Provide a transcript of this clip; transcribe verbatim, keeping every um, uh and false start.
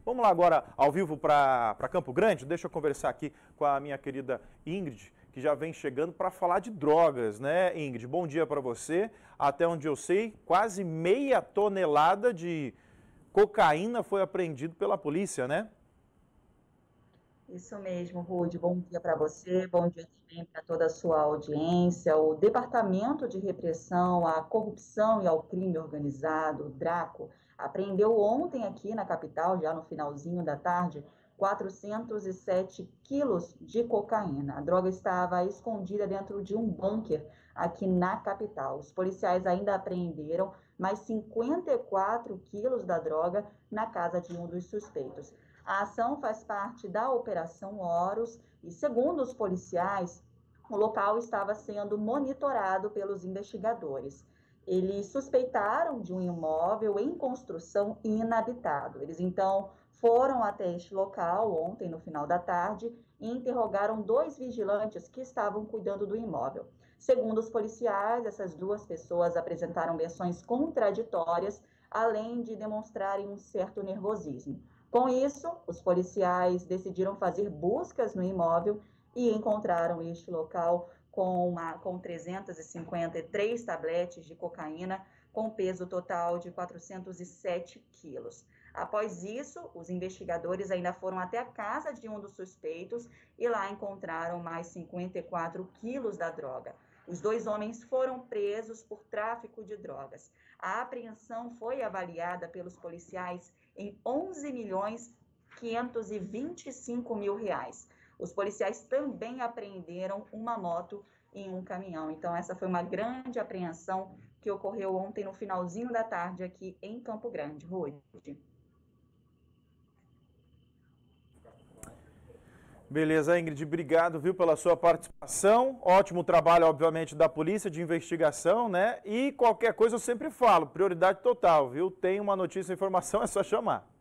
Vamos lá agora ao vivo para Campo Grande. Deixa eu conversar aqui com a minha querida Ingrid, que já vem chegando para falar de drogas, né, Ingrid? Bom dia para você. Até onde eu sei, quase meia tonelada de cocaína foi apreendido pela polícia, né? Isso mesmo, Rude. Bom dia para você, bom dia também para toda a sua audiência. O Departamento de Repressão à Corrupção e ao Crime Organizado, o DRACO, apreendeu ontem aqui na capital, já no finalzinho da tarde, quatrocentos e sete quilos de cocaína. A droga estava escondida dentro de um bunker aqui na capital. Os policiais ainda apreenderam mais cinquenta e quatro quilos da droga na casa de um dos suspeitos. A ação faz parte da Operação Horus e, segundo os policiais, o local estava sendo monitorado pelos investigadores. Eles suspeitaram de um imóvel em construção inabitado. Eles, então, foram até este local ontem, no final da tarde, e interrogaram dois vigilantes que estavam cuidando do imóvel. Segundo os policiais, essas duas pessoas apresentaram versões contraditórias, além de demonstrarem um certo nervosismo. Com isso, os policiais decidiram fazer buscas no imóvel e encontraram este local com, uma, com trezentos e cinquenta e três tabletes de cocaína, com peso total de quatrocentos e sete quilos. Após isso, os investigadores ainda foram até a casa de um dos suspeitos e lá encontraram mais cinquenta e quatro quilos da droga. Os dois homens foram presos por tráfico de drogas. A apreensão foi avaliada pelos policiais em onze milhões quinhentos e vinte e cinco mil reais. Os policiais também apreenderam uma moto e um caminhão. Então, essa foi uma grande apreensão que ocorreu ontem no finalzinho da tarde aqui em Campo Grande. Rude. Beleza, Ingrid, obrigado, viu, pela sua participação. Ótimo trabalho, obviamente, da polícia de investigação, né? E qualquer coisa eu sempre falo, prioridade total, viu? Tem uma notícia, informação, é só chamar.